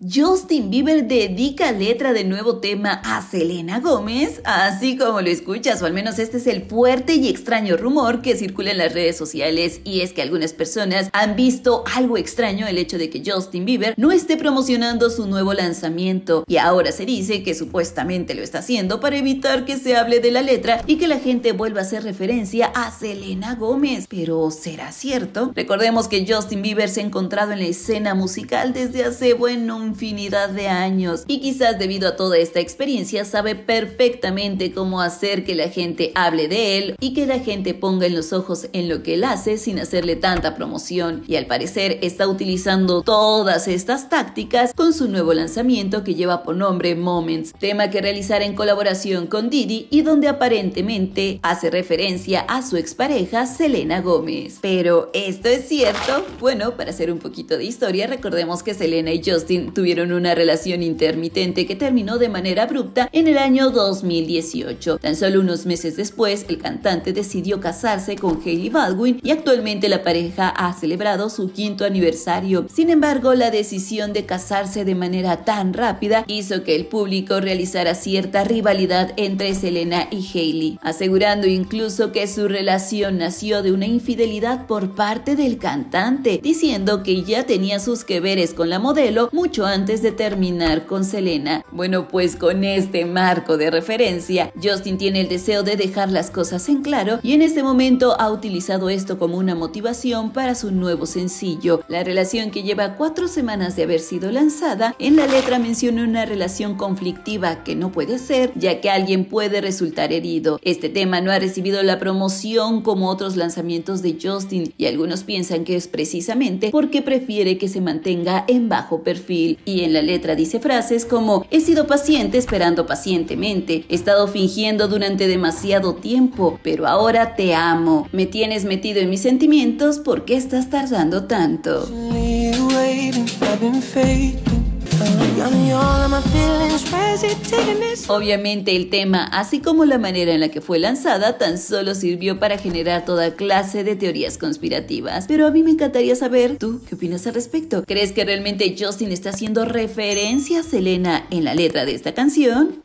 Justin Bieber dedica letra de nuevo tema a Selena Gómez, así como lo escuchas, o al menos este es el fuerte y extraño rumor que circula en las redes sociales, y es que algunas personas han visto algo extraño el hecho de que Justin Bieber no esté promocionando su nuevo lanzamiento, y ahora se dice que supuestamente lo está haciendo para evitar que se hable de la letra y que la gente vuelva a hacer referencia a Selena Gómez. Pero ¿será cierto? Recordemos que Justin Bieber se ha encontrado en la escena musical desde hace, bueno, infinidad de años, y quizás debido a toda esta experiencia sabe perfectamente cómo hacer que la gente hable de él y que la gente ponga en los ojos en lo que él hace sin hacerle tanta promoción, y al parecer está utilizando todas estas tácticas con su nuevo lanzamiento que lleva por nombre Moments, tema que realizará en colaboración con Diddy y donde aparentemente hace referencia a su expareja Selena Gómez. Pero ¿esto es cierto? Bueno, para hacer un poquito de historia, recordemos que Selena y Justin tuvieron una relación intermitente que terminó de manera abrupta en el año 2018. Tan solo unos meses después, el cantante decidió casarse con Hailey Baldwin y actualmente la pareja ha celebrado su 5º aniversario. Sin embargo, la decisión de casarse de manera tan rápida hizo que el público realizara cierta rivalidad entre Selena y Hailey, asegurando incluso que su relación nació de una infidelidad por parte del cantante, diciendo que ya tenía sus que veres con la modelo mucho antes de terminar con Selena. Bueno, pues con este marco de referencia, Justin tiene el deseo de dejar las cosas en claro y en este momento ha utilizado esto como una motivación para su nuevo sencillo. La relación, que lleva 4 semanas de haber sido lanzada, en la letra menciona una relación conflictiva que no puede ser, ya que alguien puede resultar herido. Este tema no ha recibido la promoción como otros lanzamientos de Justin, y algunos piensan que es precisamente porque prefiere que se mantenga en bajo perfil. Y en la letra dice frases como: he sido paciente esperando pacientemente, he estado fingiendo durante demasiado tiempo, pero ahora te amo, me tienes metido en mis sentimientos, ¿por qué estás tardando tanto? Obviamente el tema, así como la manera en la que fue lanzada, tan solo sirvió para generar toda clase de teorías conspirativas, pero a mí me encantaría saber, ¿tú qué opinas al respecto? ¿Crees que realmente Justin está haciendo referencia a Selena en la letra de esta canción?